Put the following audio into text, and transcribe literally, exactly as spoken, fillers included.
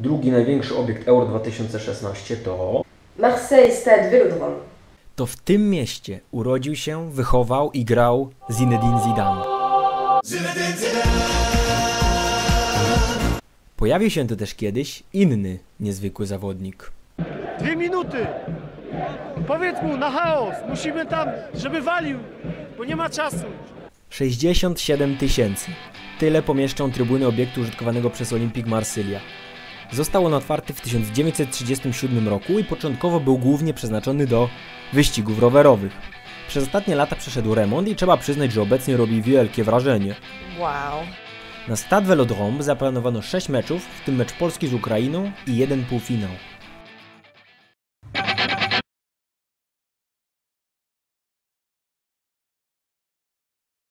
Drugi największy obiekt Euro dwa tysiące szesnaście to... Marseille Stade Vélodrome. To w tym mieście urodził się, wychował i grał Zinedine Zidane. Pojawił się tu też kiedyś inny niezwykły zawodnik. Dwie minuty! Powiedz mu na chaos! Musimy tam, żeby walił, bo nie ma czasu. sześćdziesiąt siedem tysięcy. Tyle pomieszczą trybuny obiektu użytkowanego przez Olympique Marsylia. Został on otwarty w tysiąc dziewięćset trzydziestym siódmym roku i początkowo był głównie przeznaczony do wyścigów rowerowych. Przez ostatnie lata przeszedł remont i trzeba przyznać, że obecnie robi wielkie wrażenie. Wow. Na Stade Vélodrome zaplanowano sześć meczów, w tym mecz Polski z Ukrainą i jeden półfinał.